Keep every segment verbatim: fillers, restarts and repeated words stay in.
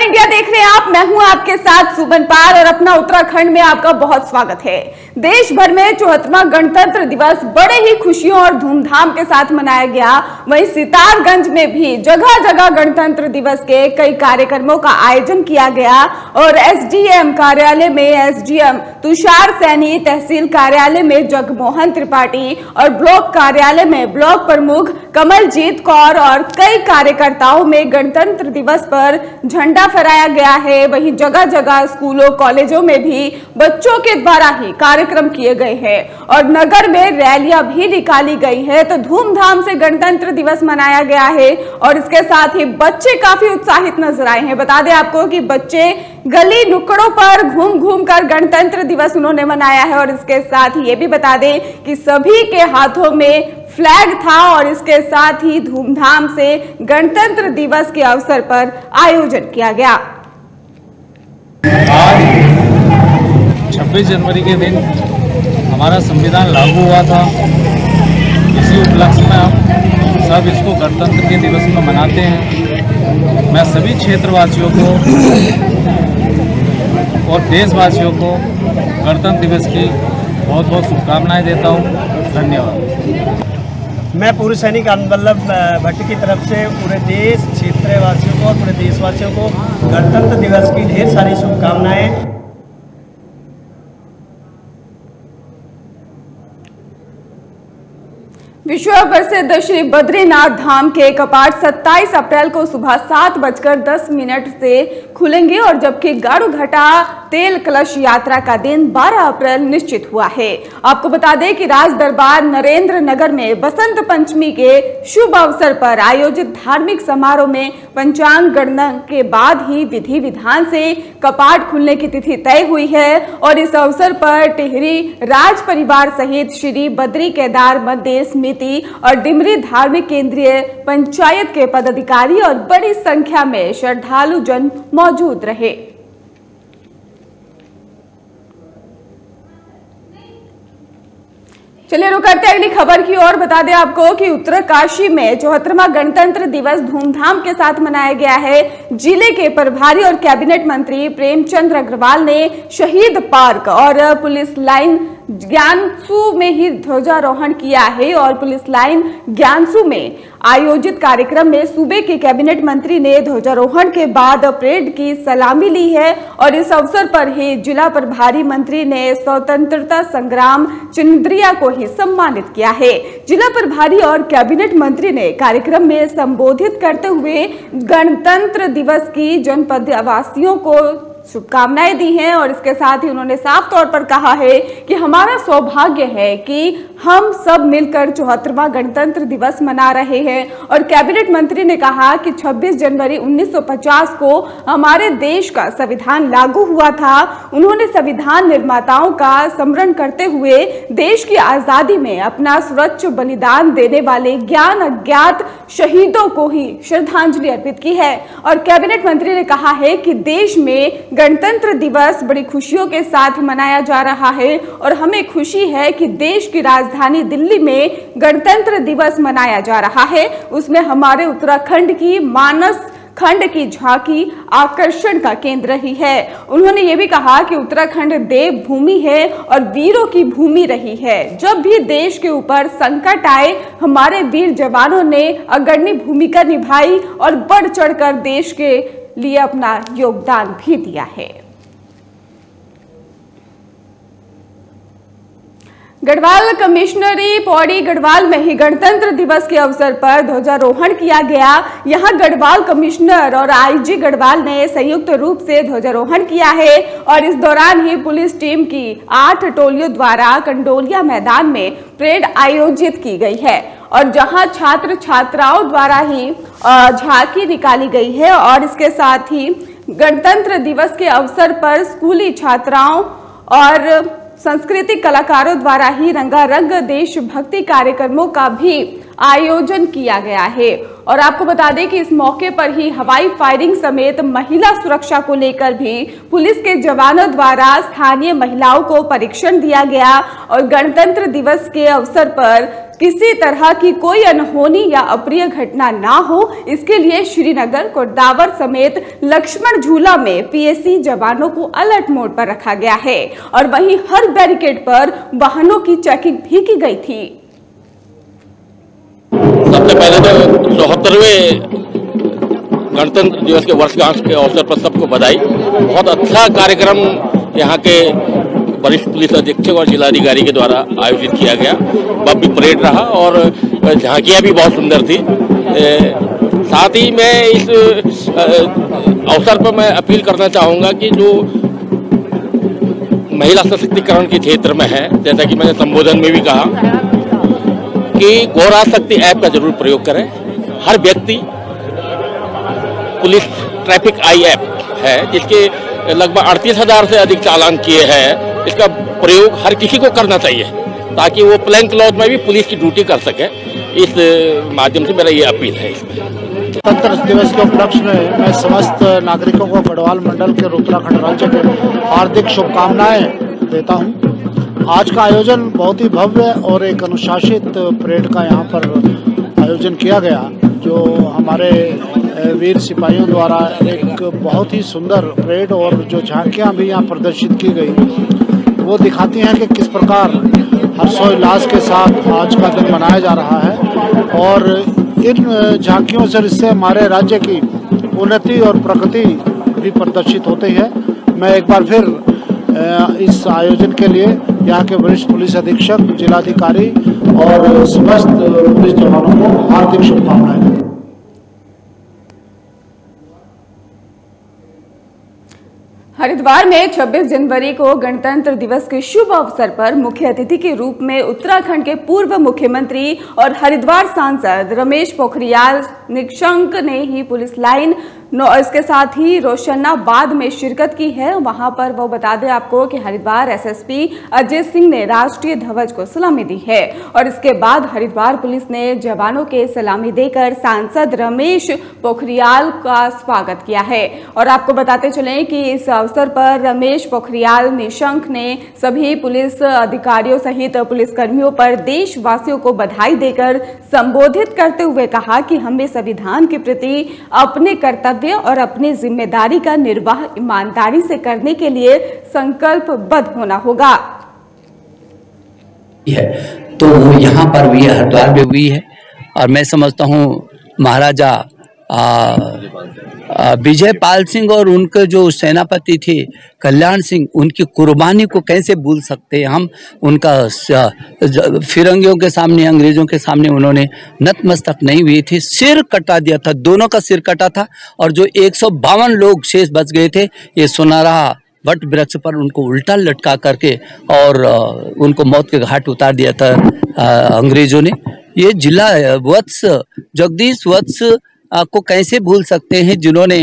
India देख रहे हैं आप। मैं हूं आपके साथ सुबन पार और अपना उत्तराखंड में आपका बहुत स्वागत है। देश भर में चौहत्तरवां गणतंत्र दिवस बड़े ही खुशियों और धूमधाम के साथ मनाया गया। वहीं सितारगंज में भी जगह जगह गणतंत्र दिवस के कई कार्यक्रमों का आयोजन किया गया और एसडीएम कार्यालय में एसडीएम तुषार सैनी, तहसील कार्यालय में जगमोहन त्रिपाठी और ब्लॉक कार्यालय में ब्लॉक प्रमुख कमलजीत कौर और कई कार्यकर्ताओं में गणतंत्र दिवस पर झंडा फहराया गया है। वहीं जगह जगह स्कूलों कॉलेजों में भी बच्चों के द्वारा ही कार्यक्रम किए गए हैं और नगर में रैलियां भी निकाली गई है। तो धूमधाम से गणतंत्र दिवस मनाया गया है और इसके साथ ही बच्चे काफी उत्साहित नजर आए हैं। बता दें आपको कि बच्चे गली नुक्कड़ों पर घूम घूम कर गणतंत्र दिवस उन्होंने मनाया है और इसके साथ ही ये भी बता दें कि सभी के हाथों में फ्लैग था और इसके साथ ही धूमधाम से गणतंत्र दिवस के अवसर पर आयोजन किया गया। आज छब्बीस जनवरी के दिन हमारा संविधान लागू हुआ था। इसी उपलक्ष्य में हम सब इसको गणतंत्र के दिवस में मनाते हैं। मैं सभी क्षेत्रवासियों को और देशवासियों को गणतंत्र दिवस की बहुत बहुत शुभकामनाएं देता हूं। धन्यवाद। मैं पूर्व सैनिक आनंद वल्लभ भट्ट की तरफ से पूरे देश क्षेत्रवासियों को और पूरे देशवासियों को गणतंत्र दिवस की ढेर सारी शुभकामनाएं। विश्व प्रसिद्ध श्री बद्रीनाथ धाम के कपाट सत्ताईस अप्रैल को सुबह सात बजकर दस मिनट से खुलेंगे और जबकि गाड़ू घाटा तेल कलश यात्रा का दिन बारह अप्रैल निश्चित हुआ है। आपको बता दें कि राज दरबार नरेंद्र नगर में बसंत पंचमी के शुभ अवसर पर आयोजित धार्मिक समारोह में पंचांग गणना के बाद ही विधि विधान से कपाट खुलने की तिथि तय हुई है और इस अवसर पर टिहरी राज परिवार सहित श्री बद्री केदार मंदिर समिति और डिमरी धार्मिक केंद्रीय पंचायत के पदाधिकारी और बड़ी संख्या में श्रद्धालु जन मौजूद रहे। चलिए रुक करते हैं अगली खबर की ओर। बता दें आपको कि उत्तरकाशी में चौहत्तरवां गणतंत्र दिवस धूमधाम के साथ मनाया गया है। जिले के प्रभारी और कैबिनेट मंत्री प्रेमचंद्र अग्रवाल ने शहीद पार्क और पुलिस लाइन ज्ञानसू में ही ध्वजारोहण किया है और पुलिस लाइन ज्ञानसू में आयोजित कार्यक्रम में सूबे के कैबिनेट मंत्री ने ध्वजारोहण के बाद परेड की सलामी ली है और इस अवसर पर ही जिला प्रभारी मंत्री ने स्वतंत्रता संग्राम चिन्हद्रिया को ही सम्मानित किया है। जिला प्रभारी और कैबिनेट मंत्री ने कार्यक्रम में संबोधित करते हुए गणतंत्र दिवस की जनपद वासियों को शुभकामनाएं दी हैं और इसके साथ ही उन्होंने साफ तौर पर कहा है कि हमारा सौभाग्य है कि हम सब मिलकर चौहत्तरवां गणतंत्र दिवस मना रहे हैं। और कैबिनेट मंत्री ने कहा कि छब्बीस जनवरी उन्नीस सौ पचास को हमारे देश का संविधान लागू हुआ था। उन्होंने संविधान निर्माताओं का स्मरण करते हुए देश की आजादी में अपना सर्वोच्च बलिदान देने वाले ज्ञान अज्ञात शहीदों को ही श्रद्धांजलि अर्पित की है। और कैबिनेट मंत्री ने कहा है कि देश में गणतंत्र दिवस बड़ी खुशियों के साथ मनाया जा रहा है और हमें खुशी है कि देश की राजधानी दिल्ली में गणतंत्र दिवस मनाया जा रहा है। उसमें हमारे उत्तराखंड की मानस खंड की झांकी आकर्षण का केंद्र रही है। उन्होंने ये भी कहा कि उत्तराखंड देव भूमि है और वीरों की भूमि रही है। जब भी देश के ऊपर संकट आए हमारे वीर जवानों ने अग्रणी भूमिका निभाई और बढ़ चढ़कर देश के लिए अपना योगदान भी दिया है। गढ़वाल कमिश्नरी पौड़ी गढ़वाल में ही गणतंत्र दिवस के अवसर पर ध्वजारोहण किया गया। यहां गढ़वाल कमिश्नर और आईजी गढ़वाल ने संयुक्त रूप से ध्वजारोहण किया है और इस दौरान ही पुलिस टीम की आठ टोलियों द्वारा कंडोलिया मैदान में परेड आयोजित की गई है और जहां छात्र छात्राओं द्वारा ही झांकी निकाली गई है और इसके साथ ही गणतंत्र दिवस के अवसर पर स्कूली छात्राओं और सांस्कृतिक कलाकारों द्वारा ही रंगारंग देशभक्ति कार्यक्रमों का भी आयोजन किया गया है। और आपको बता दें कि इस मौके पर ही हवाई फायरिंग समेत महिला सुरक्षा को लेकर भी पुलिस के जवानों द्वारा स्थानीय महिलाओं को परीक्षण दिया गया और गणतंत्र दिवस के अवसर पर किसी तरह की कोई अनहोनी या अप्रिय घटना ना हो, इसके लिए श्रीनगर, कोटदावर समेत लक्ष्मण झूला में पीएसी जवानों को अलर्ट मोड पर रखा गया है और वहीं हर बैरिकेड पर वाहनों की चेकिंग भी की गई थी। सबसे पहले तो चौहत्तरवें गणतंत्र दिवस के वर्षगांठ के अवसर पर सबको बधाई। बहुत अच्छा कार्यक्रम यहाँ के वरिष्ठ पुलिस अधीक्षक और जिलाधिकारी के द्वारा आयोजित किया गया। भव्य परेड रहा और झांकियां भी बहुत सुंदर थी। साथ ही मैं इस अवसर पर मैं अपील करना चाहूँगा कि जो महिला सशक्तिकरण के क्षेत्र में है, जैसा कि मैंने संबोधन में भी कहा कि गौरा शक्ति ऐप का जरूर प्रयोग करें। हर व्यक्ति पुलिस ट्रैफिक आई ऐप है जिसके लगभग अड़तीस हजार से अधिक चालान किए हैं। इसका प्रयोग हर किसी को करना चाहिए ताकि वो प्लेन क्लॉथ में भी पुलिस की ड्यूटी कर सके। इस माध्यम से मेरा ये अपील है। इसमें गणतंत्र दिवस के उपलक्ष्य में मैं समस्त नागरिकों को गढ़वाल मंडल के और उत्तराखंड राज्य के हार्दिक शुभकामनाएं देता हूं। आज का आयोजन बहुत ही भव्य और एक अनुशासित परेड का यहाँ पर आयोजन किया गया, जो हमारे वीर सिपाहियों द्वारा एक बहुत ही सुंदर परेड और जो झांकियाँ भी यहाँ प्रदर्शित की गई वो दिखाती हैं कि किस प्रकार हर्षोल्लास के साथ आज का दिन मनाया जा रहा है। और इन झांकियों से इससे हमारे राज्य की उन्नति और प्रगति भी प्रदर्शित होती है। मैं एक बार फिर इस आयोजन के लिए यहाँ के वरिष्ठ पुलिस अधीक्षक, जिलाधिकारी और समस्त पुलिस जवानों को हार्दिक शुभकामनाएं। हरिद्वार में छब्बीस जनवरी को गणतंत्र दिवस के शुभ अवसर पर मुख्य अतिथि के रूप में उत्तराखंड के पूर्व मुख्यमंत्री और हरिद्वार सांसद रमेश पोखरियाल निशंक ने ही पुलिस लाइन इसके साथ ही रोशनाबाद में शिरकत की है। वहां पर वो बता दें आपको कि हरिद्वार एसएसपी अजय सिंह ने राष्ट्रीय ध्वज को सलामी दी है और इसके बाद हरिद्वार पुलिस ने जवानों के सलामी देकर सांसद रमेश पोखरियाल का स्वागत किया है। और आपको बताते चलें कि इस अवसर पर रमेश पोखरियाल निशंक ने सभी पुलिस अधिकारियों सहित पुलिसकर्मियों पर देशवासियों को बधाई देकर संबोधित करते हुए कहा कि हमें संविधान के प्रति अपने कर्तव्य और अपनी जिम्मेदारी का निर्वाह ईमानदारी से करने के लिए संकल्पबद्ध होना होगा। तो यहाँ पर भी हरिद्वार में हुई है और मैं समझता हूँ महाराजा विजय पाल सिंह और उनके जो सेनापति थे कल्याण सिंह, उनकी कुर्बानी को कैसे भूल सकते हैं हम। उनका फिरंगियों के सामने, अंग्रेजों के सामने उन्होंने नतमस्तक नहीं हुई थी, सिर कटा दिया था, दोनों का सिर कटा था और जो एक सौ बावन लोग शेष बच गए थे, ये सुनहरा वट वृक्ष पर उनको उल्टा लटका करके और उनको मौत के घाट उतार दिया था अंग्रेजों ने। ये जिला वत्स जगदीश वत्स को कैसे भूल सकते हैं जिन्होंने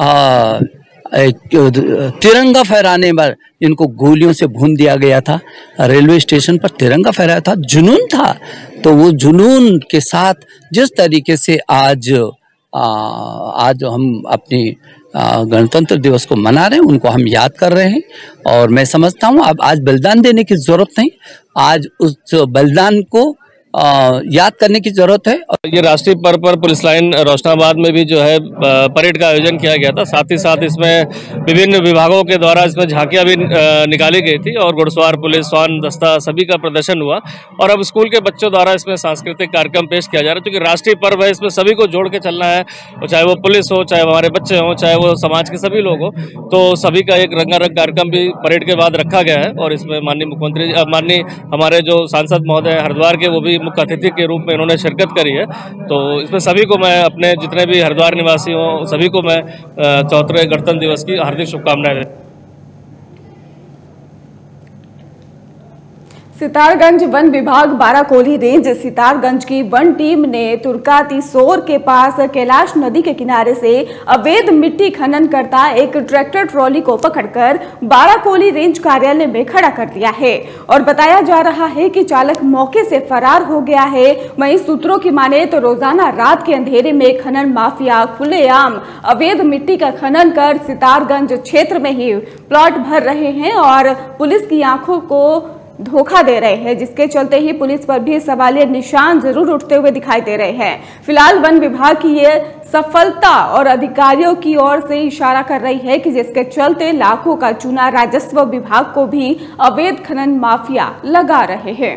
तिरंगा फहराने पर इनको गोलियों से भून दिया गया था। रेलवे स्टेशन पर तिरंगा फहराया था, जुनून था। तो वो जुनून के साथ जिस तरीके से आज आ, आज हम अपनी गणतंत्र दिवस को मना रहे हैं, उनको हम याद कर रहे हैं। और मैं समझता हूँ अब आज बलिदान देने की जरूरत नहीं, आज उस बलिदान को आ, याद करने की जरूरत है। ये राष्ट्रीय पर्व पर पुलिस लाइन रोशनाबाद में भी जो है परेड का आयोजन किया गया था। साथ ही साथ इसमें विभिन्न विभागों के द्वारा इसमें झांकियां भी निकाली गई थी और घुड़सवार पुलिस, स्वान दस्ता सभी का प्रदर्शन हुआ। और अब स्कूल के बच्चों द्वारा इसमें सांस्कृतिक कार्यक्रम पेश किया जा रहा है, क्योंकि राष्ट्रीय पर्व है, इसमें सभी को जोड़ के चलना है, चाहे वो पुलिस हो, चाहे हमारे बच्चे हों, चाहे वो समाज के सभी लोग हो। तो सभी का एक रंगारंग कार्यक्रम भी परेड के बाद रखा गया है और इसमें माननीय मुख्यमंत्री, माननीय हमारे जो सांसद महोदय हरिद्वार के, वो भी मुख्य अतिथि के रूप में इन्होंने शिरकत करी है। तो इसमें सभी को मैं, अपने जितने भी हरिद्वार निवासी हों, सभी को मैं चौहत्तरवें गणतंत्र दिवस की हार्दिक शुभकामनाएं देता हूं। सितारगंज वन विभाग बाराकोली रेंज सितारगंज की वन टीम ने तुर्काती सोर के पास कैलाश नदी के किनारे से अवैध मिट्टी खनन करता एक ट्रैक्टर ट्रॉली को पकड़कर बाराकोली रेंज कार्यालय में खड़ा कर दिया है और बताया जा रहा है कि चालक मौके से फरार हो गया है। वहीं सूत्रों की माने तो रोजाना रात के अंधेरे में खनन माफिया खुलेआम अवैध मिट्टी का खनन कर सितारगंज क्षेत्र में ही प्लॉट भर रहे हैं और पुलिस की आंखों को धोखा दे रहे हैं, जिसके चलते ही पुलिस पर भी सवालिया निशान जरूर उठते हुए दिखाई दे रहे हैं। फिलहाल वन विभाग की ये सफलता और अधिकारियों की ओर से इशारा कर रही है कि जिसके चलते लाखों का चूना राजस्व विभाग को भी अवैध खनन माफिया लगा रहे हैं।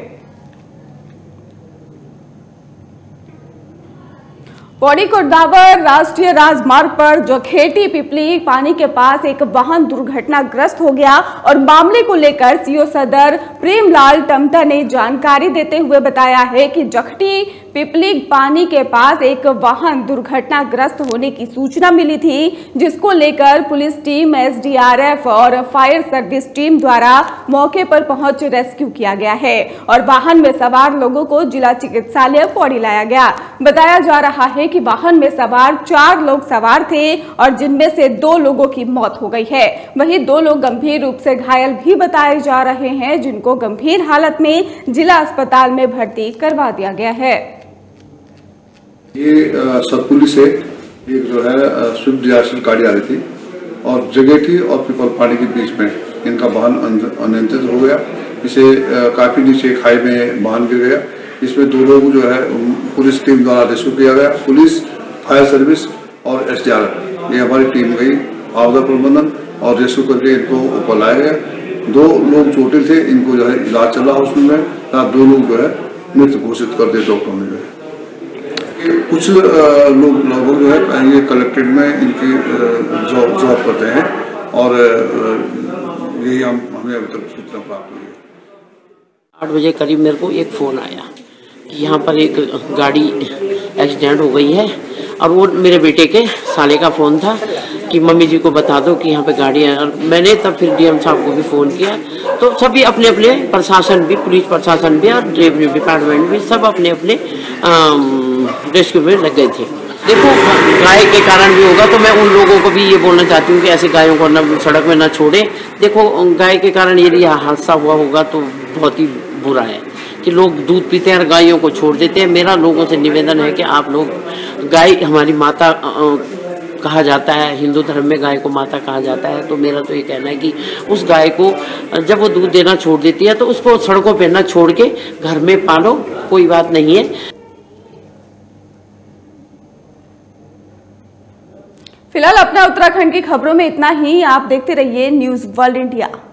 पौड़ी कोटदावर राष्ट्रीय राजमार्ग पर जोखेटी पिपली पानी के पास एक वाहन दुर्घटनाग्रस्त हो गया और मामले को लेकर सीओ सदर प्रेमलाल टमटा ने जानकारी देते हुए बताया है कि जखटी पिपली पानी के पास एक वाहन दुर्घटनाग्रस्त होने की सूचना मिली थी, जिसको लेकर पुलिस टीम, एसडीआरएफ और फायर सर्विस टीम द्वारा मौके पर पहुंच रेस्क्यू किया गया है और वाहन में सवार लोगों को जिला चिकित्सालय पौड़ी लाया गया। बताया जा रहा है कि वाहन में सवार चार लोग सवार थे और जिनमें से दो लोगों की मौत हो गई है। वहीं दो लोग गंभीर रूप से घायल भी बताए जा रहे हैं, जिनको गंभीर हालत में जिला अस्पताल में भर्ती करवा दिया गया है। ये सतपुली से एक जो है स्विफ्ट डिजायर गाड़ी आ रही थी और जगेठी और पीपल पानी के बीच में इनका वाहन अनियंत्रित हो गया। इसे काफी नीचे खाई में वाहन गिर गया। इसमें दो लोग जो है पुलिस टीम द्वारा रेस्क्यू किया गया। पुलिस, फायर सर्विस और एसडीआरएफ ये हमारी टीम गई आपदा प्रबंधन और रेस्क्यू करके इनको ऊपर लाया गया। दो लोग चोटिल थे, इनको जो है इलाज चल रहा हॉस्पिटल में। दो लोग जो है मृत घोषित कर दिए डॉक्टरों ने। जो है कुछ लोग लगभग जो है ये कलेक्ट्रेट में इनकी जॉब जॉब करते हैं और यही हम हमें अभी तक सूचना प्राप्त हुई है। आठ बजे करीब मेरे को एक फ़ोन आया कि यहाँ पर एक गाड़ी एक्सीडेंट हो गई है और वो मेरे बेटे के साले का फ़ोन था कि मम्मी जी को बता दो कि यहाँ पे गाड़ी है। और मैंने तब फिर डीएम साहब को भी फ़ोन किया तो सभी अपने अपने प्रशासन भी, पुलिस प्रशासन भी और रेवेन्यू डिपार्टमेंट भी सब अपने अपने रेस्क्यू में लग गए थे। देखो गाय के कारण भी होगा तो मैं उन लोगों को भी ये बोलना चाहती हूँ कि ऐसे गायों को न सड़क में न छोड़े। देखो गाय के कारण यदि हादसा हुआ होगा तो बहुत ही बुरा है कि लोग दूध पीते हैं और गायों को छोड़ देते हैं। मेरा लोगों से निवेदन है कि आप लोग, गाय हमारी माता आ, कहा जाता है, हिंदू धर्म में गाय को माता कहा जाता है, तो मेरा तो ये कहना है कि उस गाय को जब वो दूध देना छोड़ देती है तो उसको सड़कों पर न छोड़ के घर में पालो, कोई बात नहीं है। फिलहाल अपना उत्तराखंड की खबरों में इतना ही। आप देखते रहिए न्यूज़ वर्ल्ड इंडिया।